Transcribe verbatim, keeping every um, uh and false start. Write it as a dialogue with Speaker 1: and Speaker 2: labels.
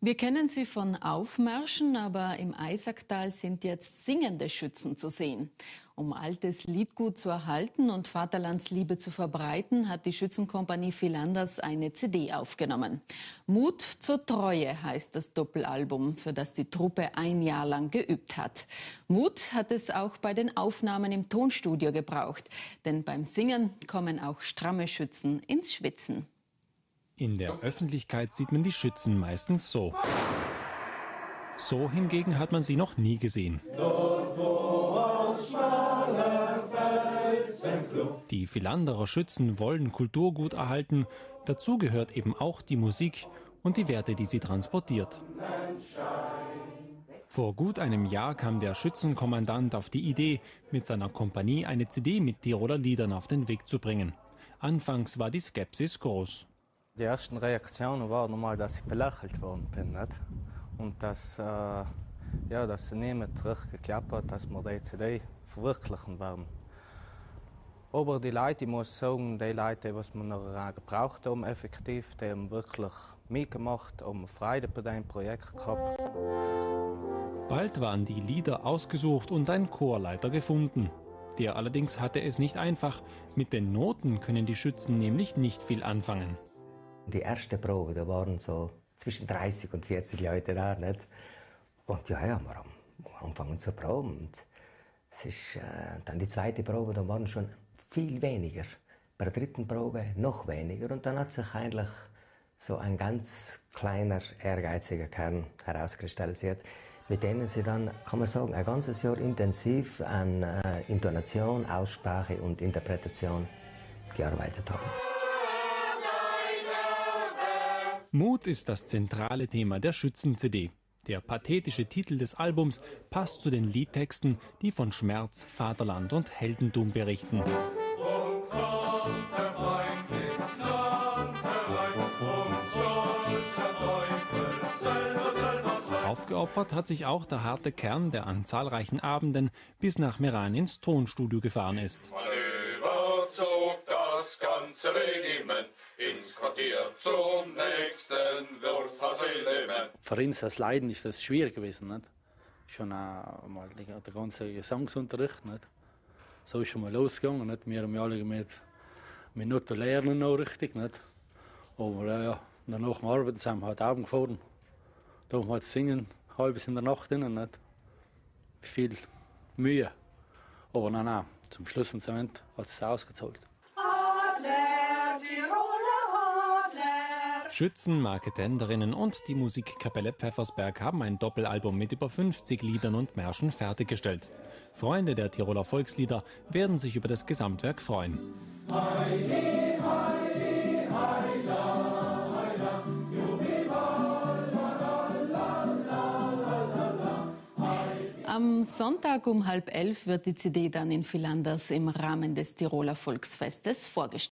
Speaker 1: Wir kennen sie von Aufmärschen, aber im Eisacktal sind jetzt singende Schützen zu sehen. Um altes Liedgut zu erhalten und Vaterlandsliebe zu verbreiten, hat die Schützenkompanie Philanders eine C D aufgenommen. Mut zur Treue heißt das Doppelalbum, für das die Truppe ein Jahr lang geübt hat. Mut hat es auch bei den Aufnahmen im Tonstudio gebraucht, denn beim Singen kommen auch stramme Schützen ins Schwitzen.
Speaker 2: In der Öffentlichkeit sieht man die Schützen meistens so. So hingegen hat man sie noch nie gesehen. Die Philanderer Schützen wollen Kulturgut erhalten. Dazu gehört eben auch die Musik und die Werte, die sie transportiert. Vor gut einem Jahr kam der Schützenkommandant auf die Idee, mit seiner Kompanie eine C D mit Tiroler Liedern auf den Weg zu bringen. Anfangs war die Skepsis groß.
Speaker 3: Die ersten Reaktionen waren normal, dass ich belächelt worden bin. Nicht? Und dass, äh, ja, dass es nicht mehr zurückgeklappt hat, dass wir die C D verwirklichen werden. Aber die Leute, ich muss sagen, die Leute, die wir noch gebraucht haben, effektiv, die haben wirklich mitgemacht, haben Freude bei diesem Projekt gehabt.
Speaker 2: Bald waren die Lieder ausgesucht und ein Chorleiter gefunden. Der allerdings hatte es nicht einfach. Mit den Noten können die Schützen nämlich nicht viel anfangen.
Speaker 4: Die erste Probe, da waren so zwischen dreißig und vierzig Leute da, nicht? Und ja, ja, wir haben angefangen zu proben. Und es ist, äh, dann die zweite Probe, da waren schon viel weniger. Bei der dritten Probe noch weniger. Und dann hat sich eigentlich so ein ganz kleiner, ehrgeiziger Kern herauskristallisiert, mit denen sie dann, kann man sagen, ein ganzes Jahr intensiv an äh, Intonation, Aussprache und Interpretation gearbeitet haben.
Speaker 2: Mut ist das zentrale Thema der Schützen-C D. Der pathetische Titel des Albums passt zu den Liedtexten, die von Schmerz, Vaterland und Heldentum berichten. Und kommt der Feind ins Land herein, und soll's der Teufel selber, selber sein. Aufgeopfert hat sich auch der harte Kern, der an zahlreichen Abenden bis nach Meran ins Tonstudio gefahren ist.
Speaker 5: Manöver zog das ganze Regiment ins Quartier zum nächsten Wurfhauselement.
Speaker 6: Für uns das Leiden ist das schwierig gewesen. Nicht? Schon einmal der ganze Gesangsunterricht. Nicht? So ist schon mal losgegangen. Nicht? Wir haben alle mit, mit Noten lernen noch richtig. Nicht? Aber ja, danach am Arbeiten sind wir halt Abend gefahren. Da haben wir halt singen, halbes in der Nacht drin. Nicht? Viel Mühe. Aber nein, nein, zum Schluss und zum Ende hat es ausgezahlt.
Speaker 2: Schützen, Marketenderinnen und die Musikkapelle Pfeffersberg haben ein Doppelalbum mit über fünfzig Liedern und Märschen fertiggestellt. Freunde der Tiroler Volkslieder werden sich über das Gesamtwerk freuen. Heili, heili, heila, heila,
Speaker 1: Am Sonntag um halb elf wird die C D dann in Philanders im Rahmen des Tiroler Volksfestes vorgestellt.